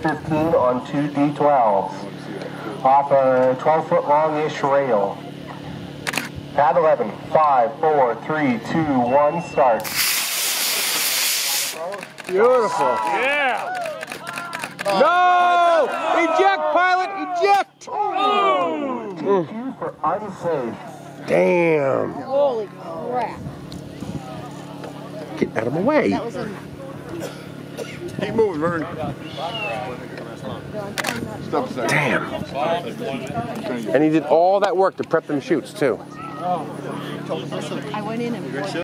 F15 on 2 D12s off a 12-foot long-ish rail. Pad 11, 5, 4, 3, 2, 1, start. Beautiful. Yeah. No! Eject, pilot, eject! Q for unsafe. Damn. Holy crap. Get out of my way. That was a... Keep moving, Vern. Damn. And he did all that work to prep them chutes, too. I went in and